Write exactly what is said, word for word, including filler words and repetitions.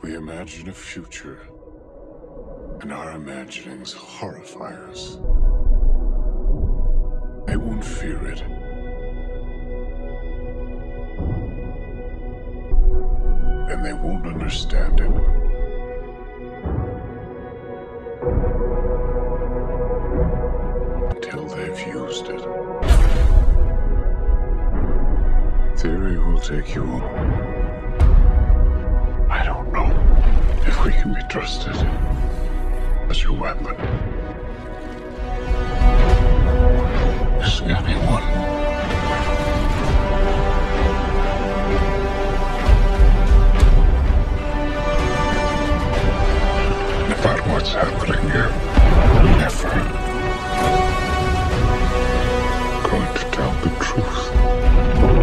We imagine a future, and our imaginings horrify us. They won't fear it. And they won't understand it. Until they've used it. Theory will take you on. I don't know if we can be trusted as your weapon. Is anyone? About what's happening here. Never going to tell the truth.